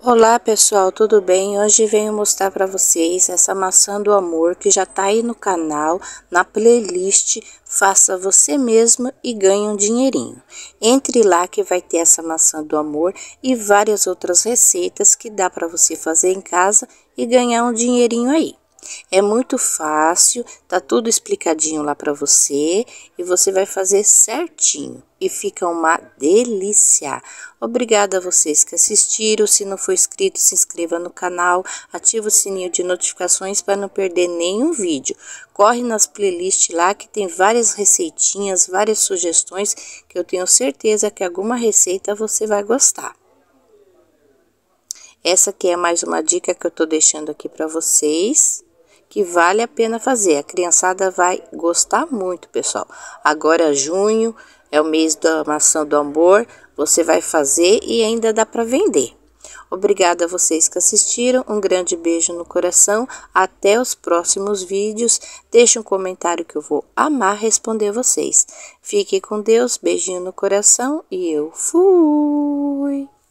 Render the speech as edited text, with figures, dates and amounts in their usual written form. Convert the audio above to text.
Olá pessoal, tudo bem? Hoje venho mostrar para vocês essa maçã do amor que já tá aí no canal, na playlist Faça Você Mesmo e Ganhe um Dinheirinho. Entre lá que vai ter essa maçã do amor e várias outras receitas que dá para você fazer em casa e ganhar um dinheirinho aí. É muito fácil, tá tudo explicadinho lá para você e você vai fazer certinho e fica uma delícia. Obrigada a vocês que assistiram. Se não for inscrito, se inscreva no canal, ativa o sininho de notificações para não perder nenhum vídeo. Corre nas playlists lá que tem várias receitinhas, várias sugestões que eu tenho certeza que alguma receita você vai gostar. Essa aqui é mais uma dica que eu tô deixando aqui para vocês, que vale a pena fazer. A criançada vai gostar muito, pessoal. Agora junho é o mês da maçã do amor, você vai fazer e ainda dá para vender. Obrigada a vocês que assistiram, um grande beijo no coração, até os próximos vídeos. Deixe um comentário que eu vou amar responder vocês. Fique com Deus, beijinho no coração e eu fui!